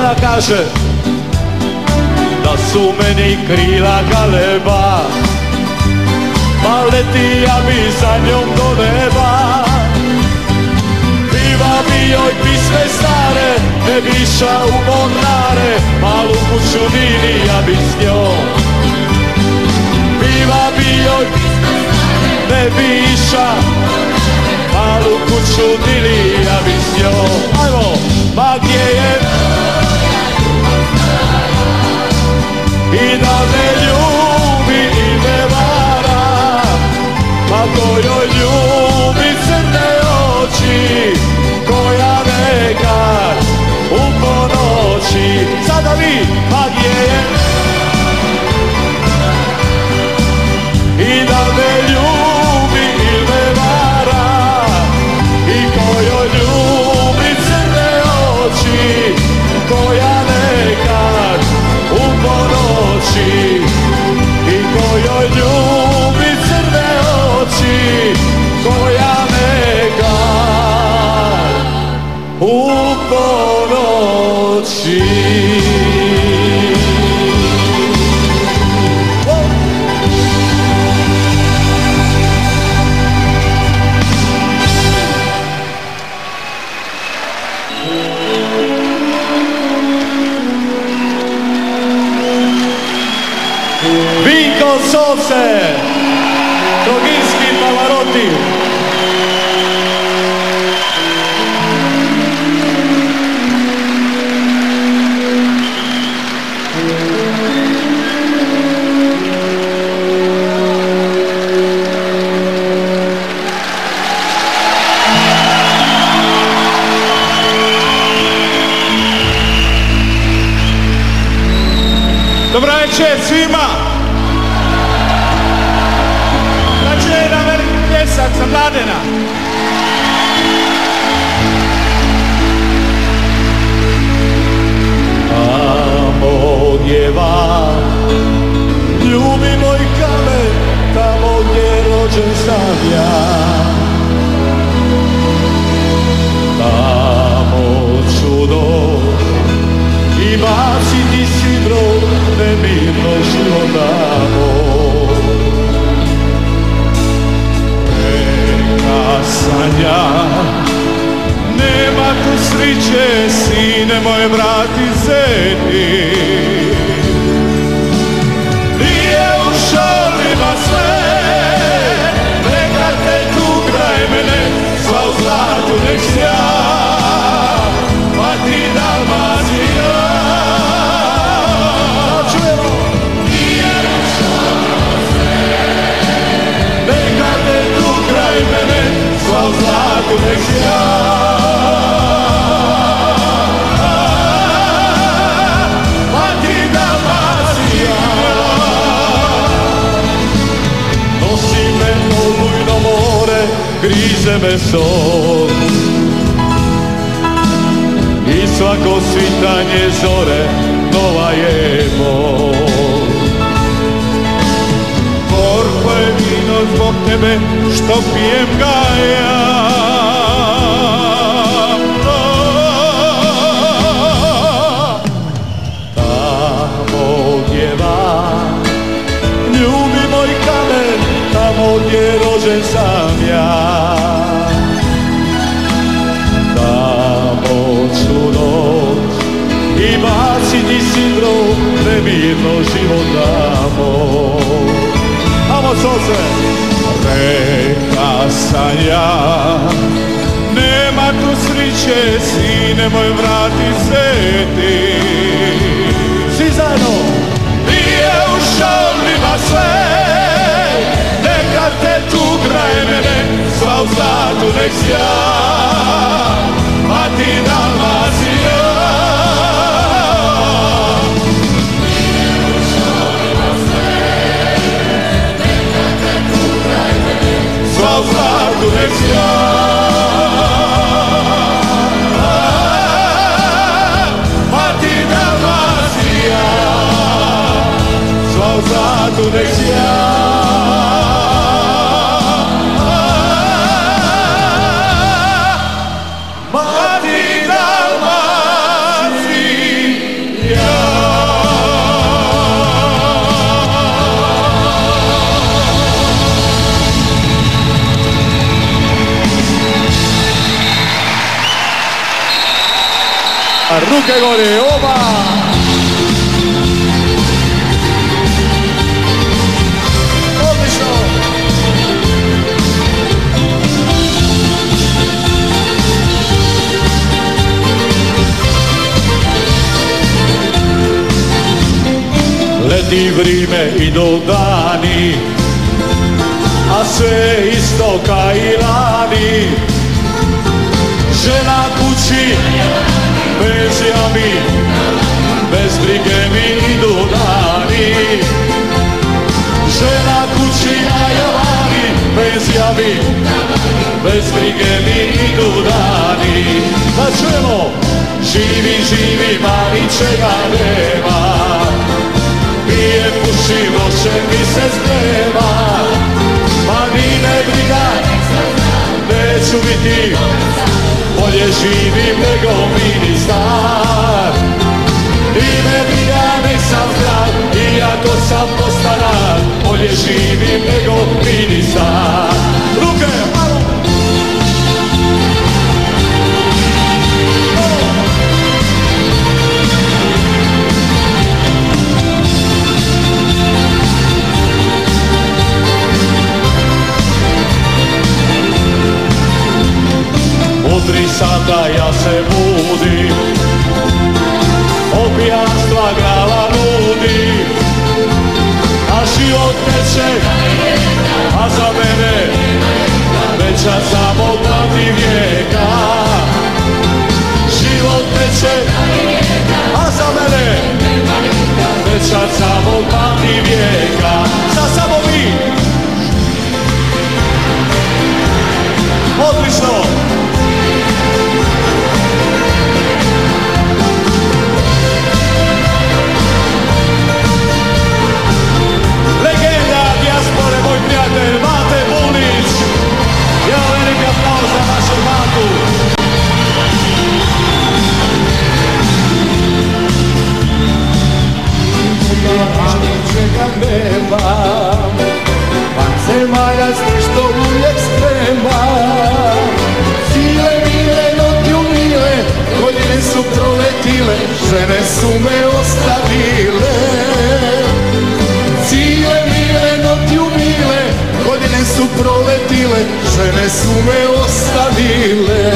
Ivana kaže da su meni krila galeba, pa leti ja bi za njom do neba. Piva bi joj pisme stare, ne bi iša u Mornare, malu kuću Nini ja bi s njom. Piva bi joj pisme stare, ne bi iša, malu kuću Nini ja bi s njom. Ajmo, ma gdje je i da me ljubi i me vara, pa to joj ljubi crne oči, koja nekad u ponoći. Sada vi, pa gdje je i da me ljubi i me vara, i kojoj ljubi crne oči, koja nekad u ponoći, i kojoj ljubi crne oči, koja nekad u ponoći. Vinko Soce, Troginski Pavarotti. Dobro večer svima! Znači je jedan veliki pljesak za Mladena. Tamo gdje van, ljubi moj kamen, tamo gdje rođen sam ja. Tamo ću doći i baciti sidro nemirno života moj. Neka sanja, nema tu sriće, sine moj, vrati se ti. Nije u šolima sve, neka te tu kraj mene, sva u zlatu nek sja, pa ti Dalmacija. Nije u šolima sve, neka te tu kraj mene, sva u zlatu nek sja. Grize me sol i svako svitanje zore nova je bol. Gorko je vino zbog tebe što pijem ga ja. Tamo gdje van, ljubi moj kamen, tamo gdje rođen sam ja. Tamo ću doć i baciti sidro nemirno života moj. Amo Soce! Reka sam ja, nema tu sriće, sine moj, vrati se ti. Svi zajedno! Nije u šolima sve, neka te tu kraj mene, sva u zlatu nek sja, pa ti Dalmacija. Nije u šolima sve, neka te tu kraj mene, sva u zlatu nek sja, pa ti Dalmacija, sva u zlatu nek sja. Mati Dalmacija. ruke gore, oba! Odlično! Leti vrime, idu dani, a sve isto ka i lani. Žena kući, bez jami, bez brige mi idu dani. Žena kući, a ja vani, bez jami, bez brige mi idu dani. Da čujemo, živi, živi, mani čega nema. Pije, puši, loše mi se sprema. Ma ni ne briga, neću biti, bolje živim nego ministar. Ni ne briga, nek sam zdrav, iako sam postaran, bolje živim nego ministar. Ruke, malo! U 3 sata ja se budim, od pijanstva glava ludi, a život teče, a za mene veća samo pamti vijeka. Život teče, a za mene veća samo pamti vijeka. Sad samo vi! Odlično! Moj prijatelj Mate Bulić, ja veliki aplauz za našu Matu. Mani čega nemam, vanzemaljac što uvijek spremam. Sile mile, notju mile, godine su proletile, žene su me ostavile. Sile mile, notju mile, godine su proletile, žene su me ostavile.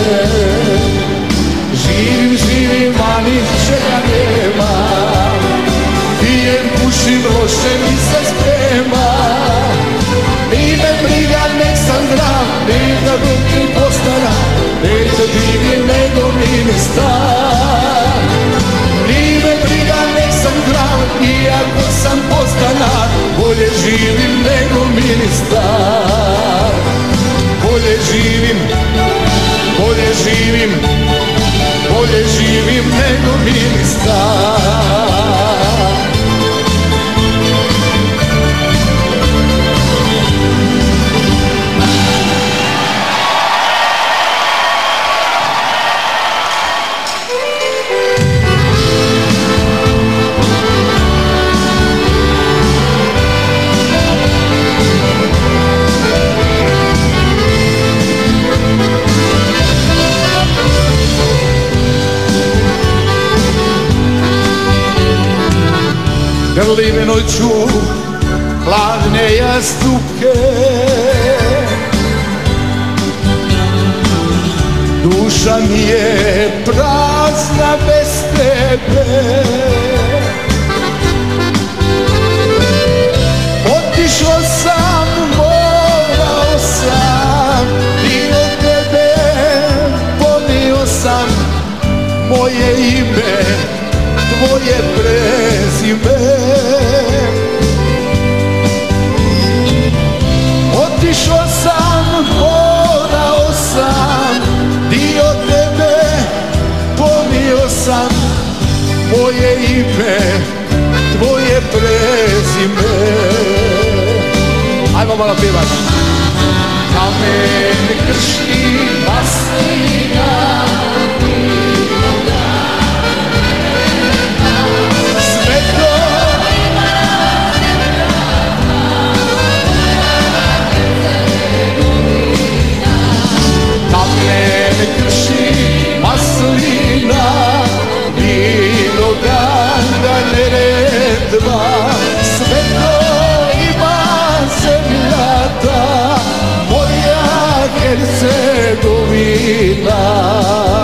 Živim, živim, mani čega nema, pijem, pušim, loše mi se sprema. Ni me briga, nek sam zdrav, nek da ruki postara, nek da živim nego ministar. Ni me briga, nek sam zdrav, iako sam postanar, bolje živim nego ministar. Bolje živim, bolje živim, bolje živim nego ministar. Grlime noću, hladne jastuke, duša mi je prazna bez tebe. Otišao sam, morao sam, i od tebe ponio sam moje ime, tvoje prezime. Otišao sam, morao sam, dio tebe, ponio sam moje ime, tvoje prezime. Ajmo malo pjevat. Kamen krški maslina, krši maslina, godina.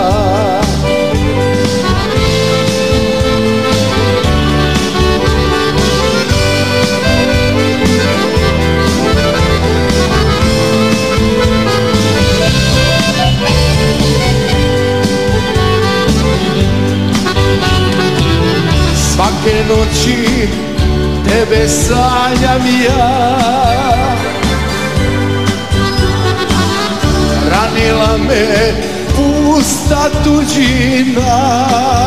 Svake noći tebe sanjam ja, ranila me pusta tuđina.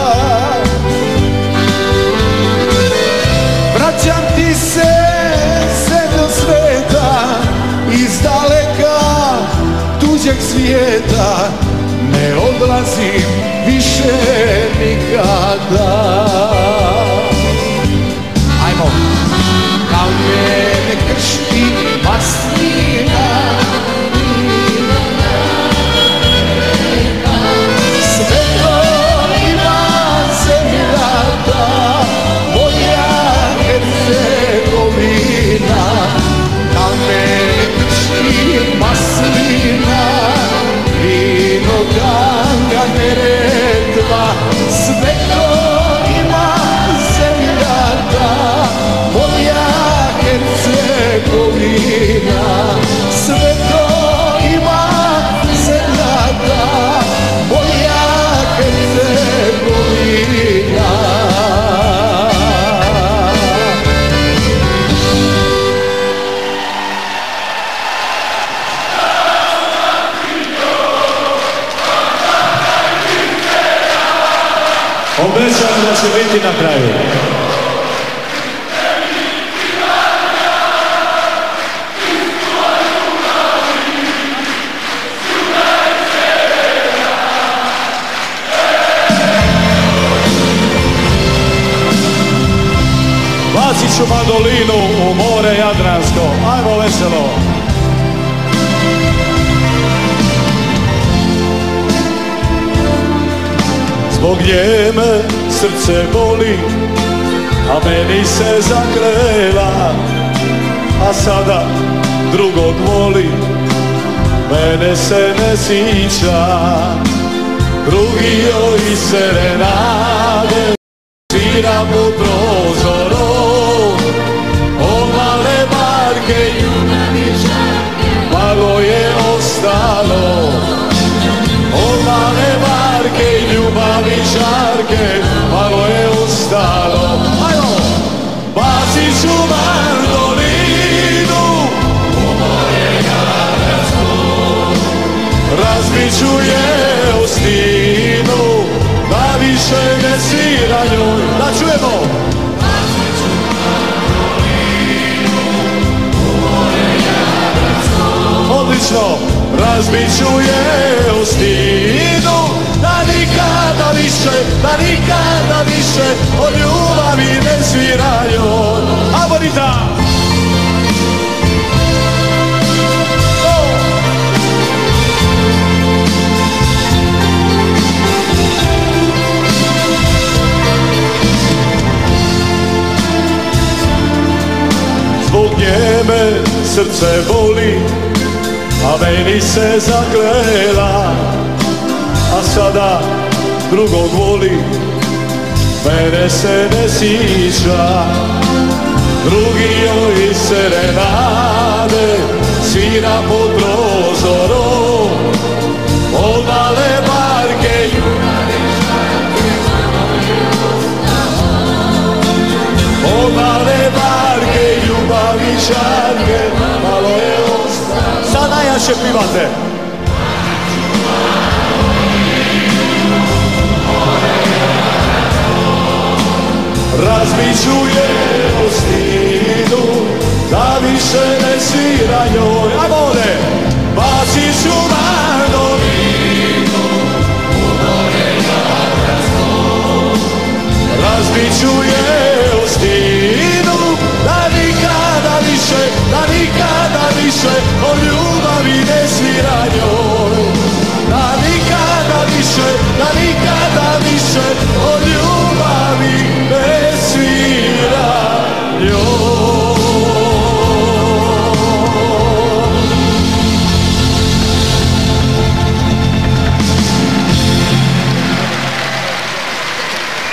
Vraćam ti se zemljo sveta, iz daleka tuđeg svijeta, ne odlazim više nikada. Ajmo! Kao mene kršti maslina, sve to ima zemlja ta, moja Hercegovina. Kao mene kršti maslina, vino Ganga, Neretva, sve to ima zemlja ta, moja Hercegovina. Sve to ima zemlja ta, moja Hercegovina. Obećam da će biti na kraju. Bacit ću mandolinu u more Jadransko. Ajmo veselo. Zbog nje me srce boli, a meni se zaklela, a sada drugog voli, mene se ne sića. Drugi joj serenade svira u prozoru, o male barke malo je ostalo. O male barke i ljubavi žarke, malo je ostalo. Ajmo! Bacit ću mandolinu u more Jadransko, razbit ću je o stinu, da više ne svira njoj. Da čujemo! Bacit ću mandolinu u more Jadransko, odlično! Razbit ću je o stinu, da nikada više o ljubavi ne svira joj. A bonita! Zbog nje me srce boli, a meni se zaklela, a sada drugog voli, mene se ne sića. Drugi joj serenade svira pod prozorom, od male barke od male barke ljubavi žarke, malo je ostalo. Sad najjače pivate. Razbit ću je o stinu, da više ne svira njoj. Ajmo ovdje! Bacit ću mandolinu u more Jadransko, razbit ću je o stinu, da nikada više o ljubavi ne svira njoj. Da nikada više o ljubavi ne svira njoj.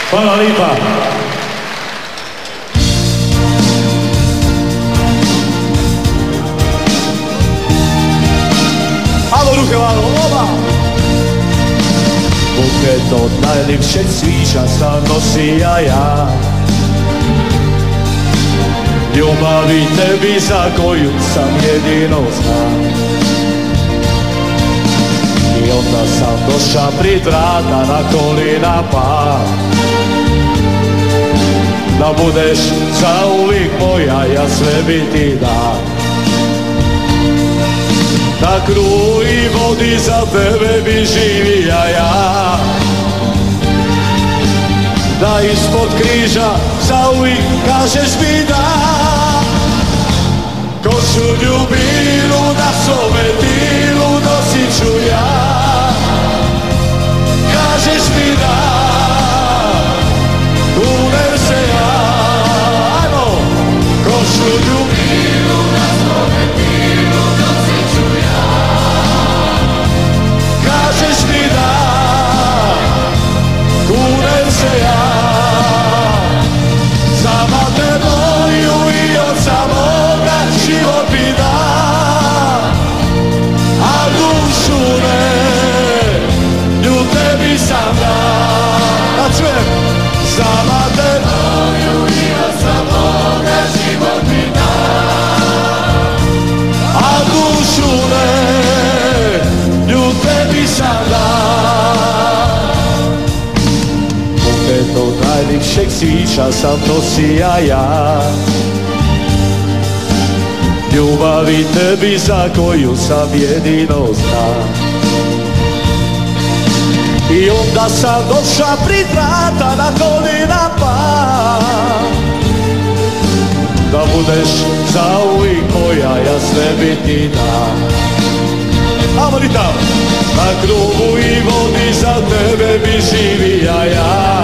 Hvala lipa. Alo ruke, alo, oba! Buket od najljepšeg cvića sam nosija ja, ljubavi tebi za koju sam jedino znam. I onda sam došao pred vrata na kolina pa da budeš zauvijek moja, ja sve bi ti dam. Na krvu i vodi za tebe bi živija ja, da ispod križa zauvijek kažeš mi da. Košu ljubilu na svome tilu nosit ću ja, kažeš mi da, kunem se ja. Ajmo! Košu ljubilu na svome tilu nosit ću ja, kažeš mi da, kunem se ja. Za mater moju i oca moga život bi da, a dušu ne, nju tebi sam da. Da čujem! Za mater moju i oca moga život bi da, a dušu ne, nju tebi sam da. Buket od najljepšeg cvića sam nosija ja, ljubavi tebi za koju sam jedino znam. I onda sam došao pred vrata na kolina pa da budeš zauvijek moja, ja sve bi ti dam. Amo li tamo? Na krugu i vodi za tebe bi živija ja,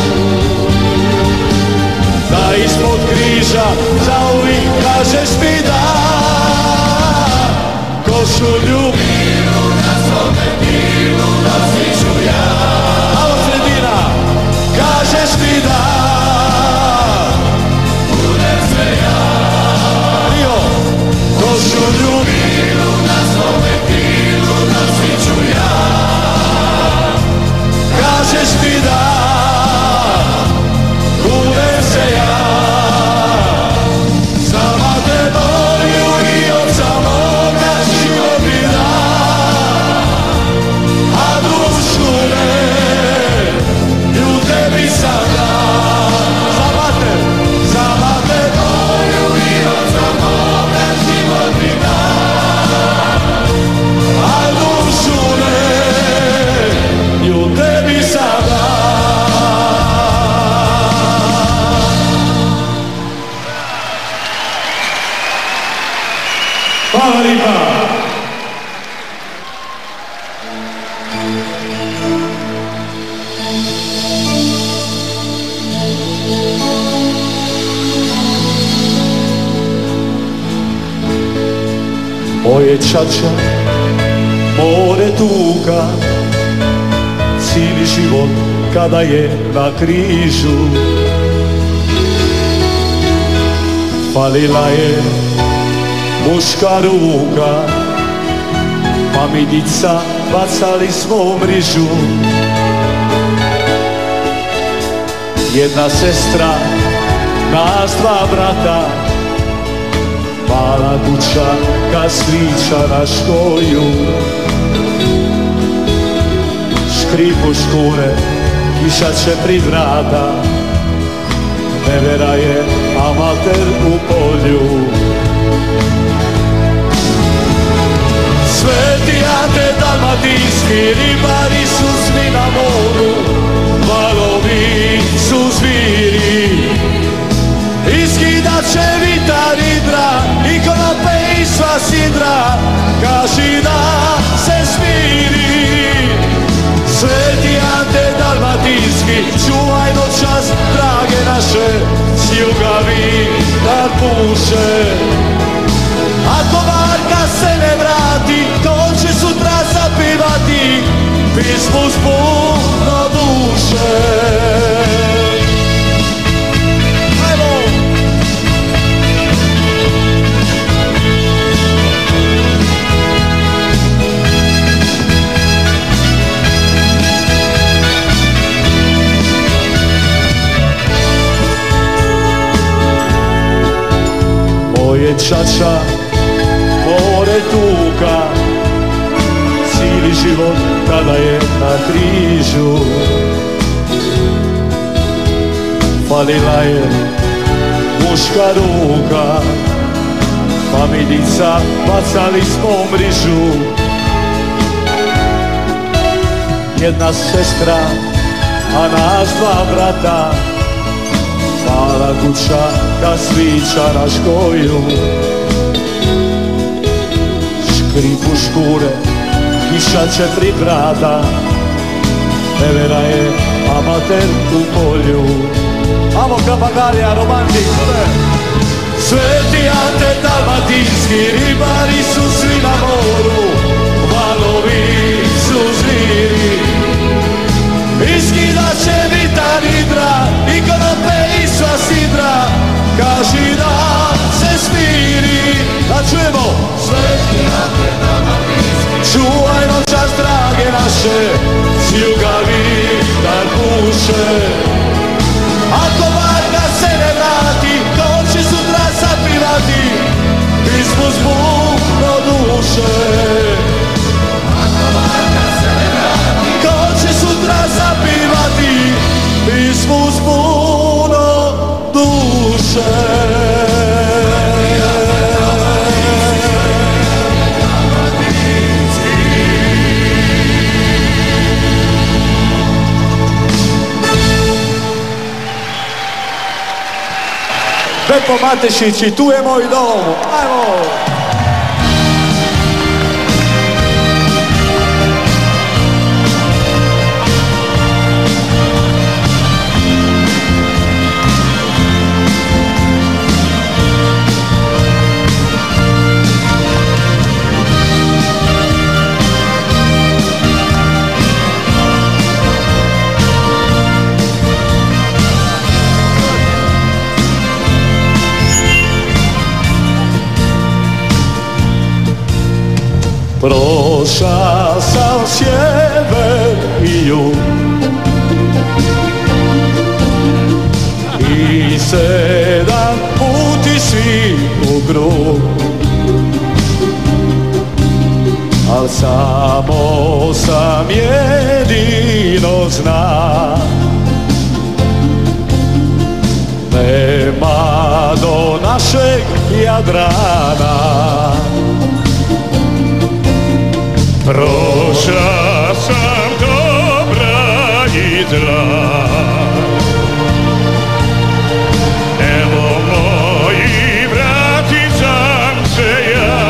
da ispod križa zauvijek kažeš mi da. Košu ljubilu na svome tilu nosit ću ja. Alo sredina, kažeš mi da, kunem se ja. Rio, košu ljubilu na svome tilu nosit ću ja, kažeš mi da, kunem se ja. Za mater moju i oca moga život bi da, a dušu ne, nju tebi sam da. Za mater moju i oca moga život bi da, a dušu ne, nju tebi sam da. Hvala lipa! Moje čača, more tuga, cijeli život kada je na križu. Falila je muška ruka, pa mi dica bacali smo mrižu. Jedna sestra, nas dva brata, mala kuća kaslića na škoju. Škripu škure, kiša će prid vrata, nevera je amater u polju. Sveti Ante dalmatinski, ribari su svi na moru, valovi su zviri, iskidat će vitar idra i konope i sva sidra, kaži da se smiri. Sveti Ante dalmatinski, čuvaj noćas drage naše, s juga vitar puše. Ako Marka se ne vrati, to će sutra zapivati pismu s puno duše. čača, more tuka, cijeli život kada je na križu. Falila je muška ruka, pa midica bacali smo mrižu. Jedna sestra, a nas dva brata, mala kuća da svića na škoju. Škripu škure, kiša 4 brata, Nevera je amater u polju. Amo Kapagalija, romantik, Sveti Ante Dalmatinski, ribari su svi na moru, valovi su žiri. Iskida će vitanidra, i konope i sva sidra, kaži da se smiri. Da čujemo, Sveti Ante Dalmatinski, čuvaj noćas drage naše, sjugavi dar puše. Ako varga se ne vrati, ko će sutra zapivati, pismo zbukno duše. Ako varga se ne vrati, ko će sutra zapivati, pismo zbukno duše. Pepo Matešić i tu je moj dom, ajmo! Prošao sam sjever i jug i 7 puti svi u krug, al samo sam jedino zna, nema do našeg Jadrana. Prošao sam dobra i zla, evo moji vratit sam se ja.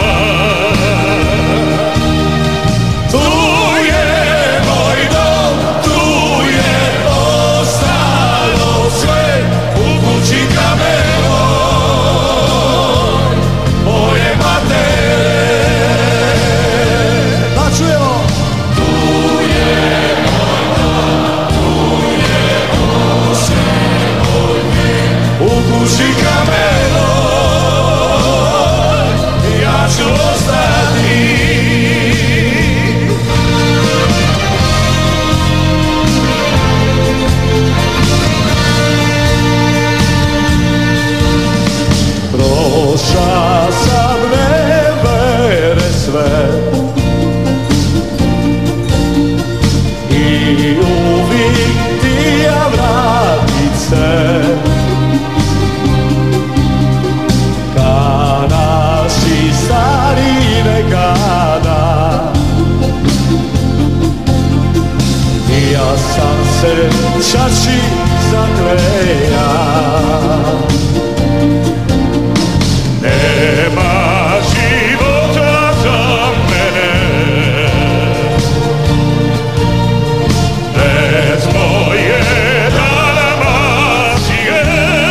Tu je moj dom, tu je ostalo sve, u kući kameno moje matere. Čujemo! Tu je moj dom, tu je osjećaj u kući kameno, ja ću ostati. Prošao sam nevere sve i uvijek ti ja vratit se, ka naši stari nekada. I ja sam se čači zakleja, nema života za mene bez moje Dalmacije.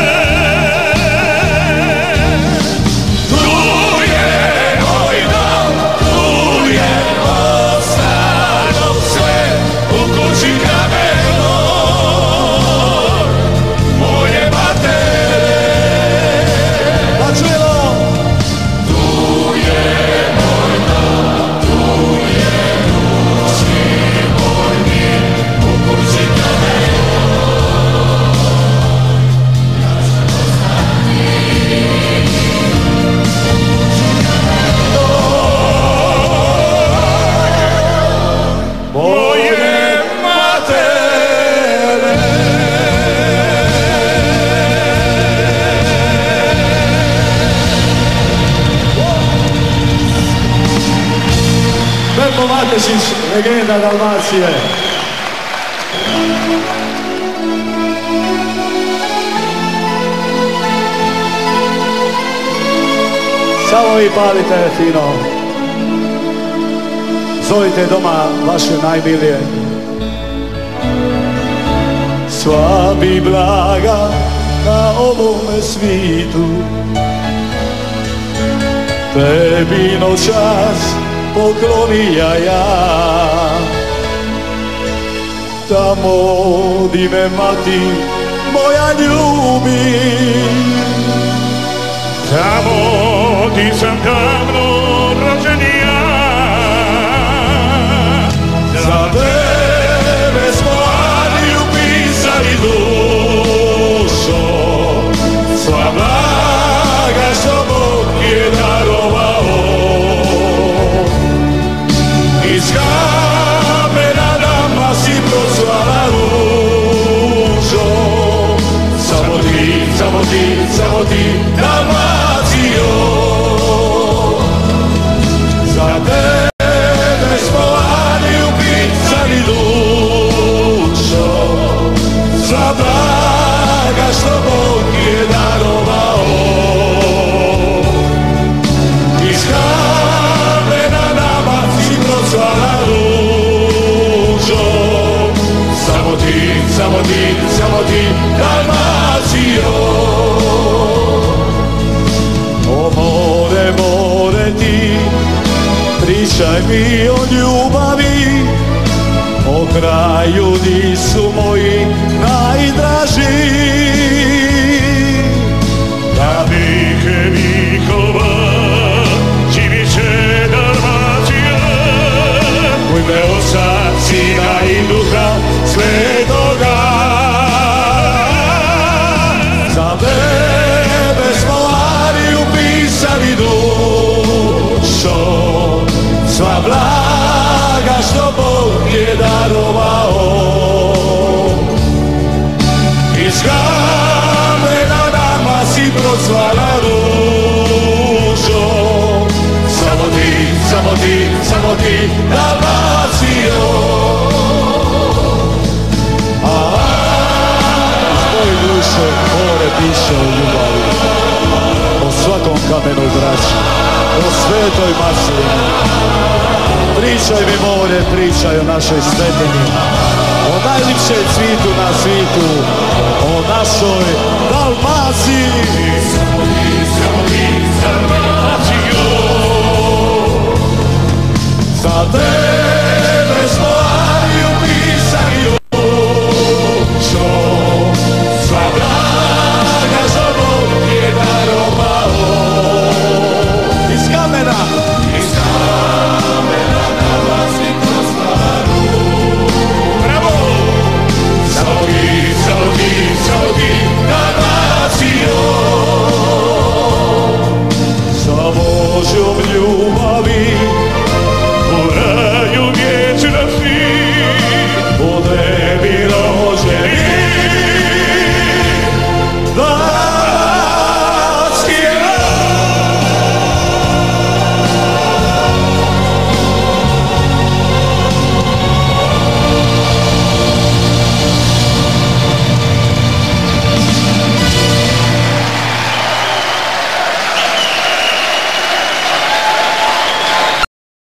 Tu je moj dom, tu je ostalo sve, u kući kameno moje matere. Matešić, legenda Dalmacije. Samo vi palite fino. Zovite doma vaše najmilije. Sva bi blaga na ovome svitu tebi noćas poklonija ja. Tamo di me mati moja ljubi, tamo di sam davno rođen ja. Za tebe smo Ani upisali dušo, sva blaga što Bog je darovao. Iz kamena nama si prosvala ružo, samo ti, samo ti, samo ti, Dalmacijo. Za tebe smo Ani upisali dušo, sva blaga što Bog je darovao. Iz kamena nama si procvala ružo, samo ti, samo ti, samo ti, Dalmacijo. o more, more ti, pričaj mi o ljubavi, o kraju di su moji najdraži. Da vike vikova živit će Dalmacija, u ime Oca, Sina i Duha Svetoga. Za tebe smo Ani upisali dušo, sva blaga što Bog je darovao. Iz kamena nama si procvala ružo, samo ti, samo ti, samo ti, Dalmacijo. Moje duše more piše o ljubavi, o svakom kamenu braća, o svetoj maslini. Pričaj mi more, pričaj o našoj svetinji, o najljepšem cvitu na svitu, o našoj Dalmaciji. Samo ti,